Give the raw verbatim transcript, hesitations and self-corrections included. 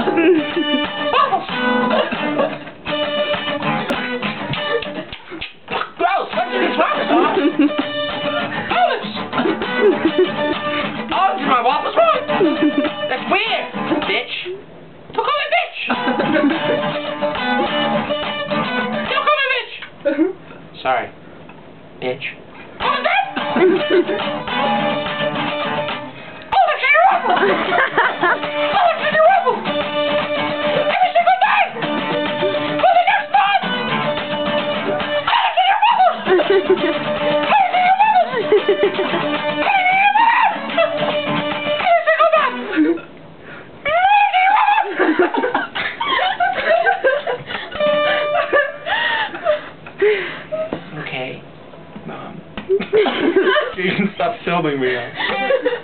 Gross! What did you try this on? Olives! Olives in my waffles? What? That's weird, bitch. Don't call me bitch! Don't call me bitch! Sorry, bitch. What was that? Oh, that's in your waffle! Oh, that's in your waffle! Every single day! For the next month! Oh, that's in your waffle! Oh, that's in your waffle! Oh, that's in your waffle! Every single month! Okay, Mom. You can stop filming me.